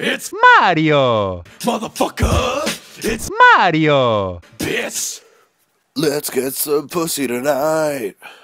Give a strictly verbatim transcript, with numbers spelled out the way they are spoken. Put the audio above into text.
It's Mario! motherfucker. It's Mario! bitch. Let's get some pussy tonight.